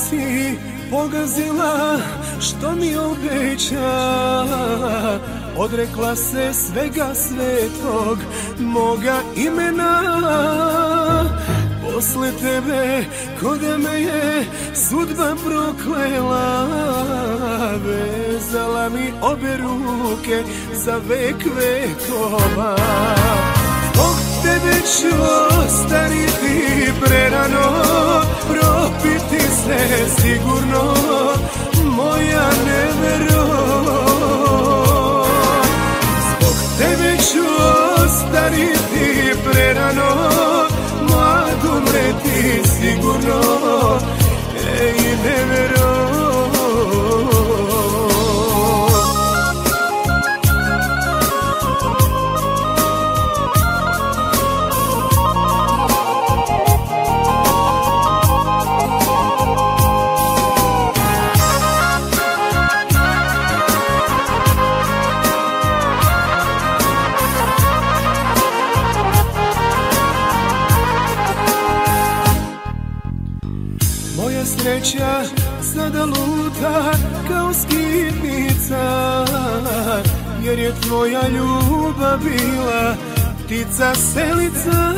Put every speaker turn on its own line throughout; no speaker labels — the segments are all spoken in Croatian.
si pogazila što mi obeća, odrekla se svega svetog moga imena. Posle tebe ko da me je sudba proklela, vezala mi obe ruke za vek vekova. Zbog tebe ću ostariti prerano, propiti se sigurno, moja nevero. Zbog tebe ću ostariti prerano, mlad umreti sigurno, ej nevero. Moja sreća sada luta kao skitnica, jer je tvoja ljubav bila ptica selica.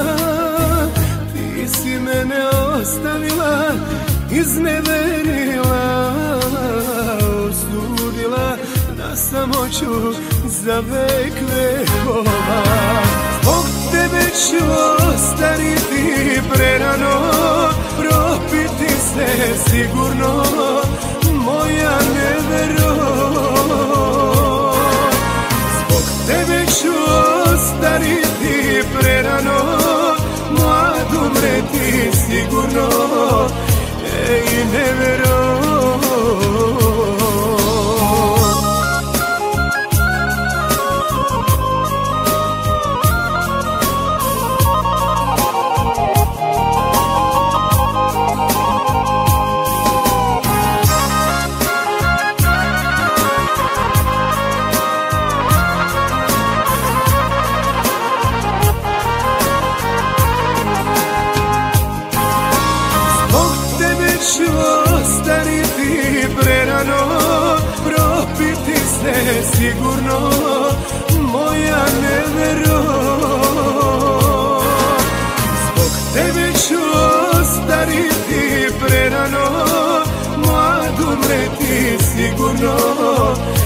Ti si mene ostavila, izneverila, osudila na samoću za vek vekova. Zbog tebe ću ostariti prerano, propiti se sigurno, moja nevero. Zbog tebe ću ostariti prerano, mlad umreti sigurno, ej nevero. Ću ostariti prerano, propiti se sigurno, moja nevero. Zbog tebe ću ostariti prerano, mlad umreti sigurno,